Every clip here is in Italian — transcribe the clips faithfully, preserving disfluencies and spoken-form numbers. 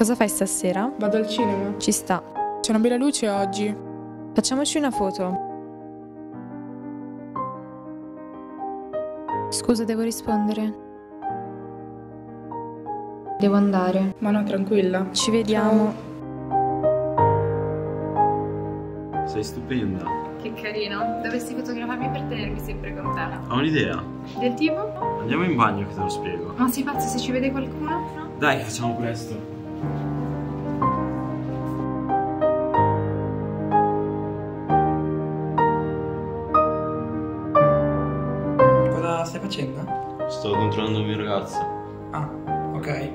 Cosa fai stasera? Vado al cinema. Ci sta. C'è una bella luce oggi. Facciamoci una foto. Scusa, devo rispondere. Devo andare. Ma no, tranquilla. Ci vediamo. Ciao. Sei stupenda. Che carino. Dovresti fotografarmi per tenermi sempre con te. Ho un'idea. Del tipo? Andiamo in bagno che te lo spiego. Ma sei pazzo se ci vede qualcuno? Dai, facciamo presto. Cosa stai facendo? Sto controllando il mio ragazzo. Ah, ok.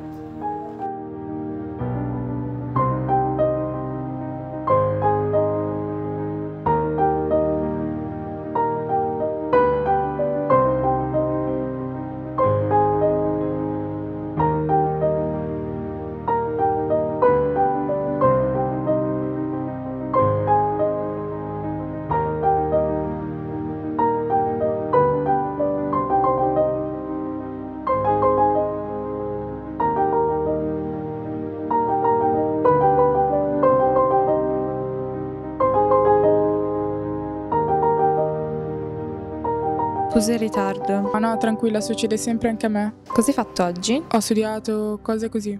Scusa il ritardo. Ma no, tranquilla, succede sempre anche a me. Cosa hai fatto oggi? Ho studiato cose così.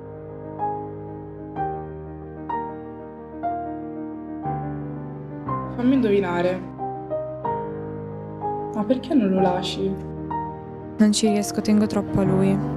Fammi indovinare. Ma perché non lo lasci? Non ci riesco, tengo troppo a lui.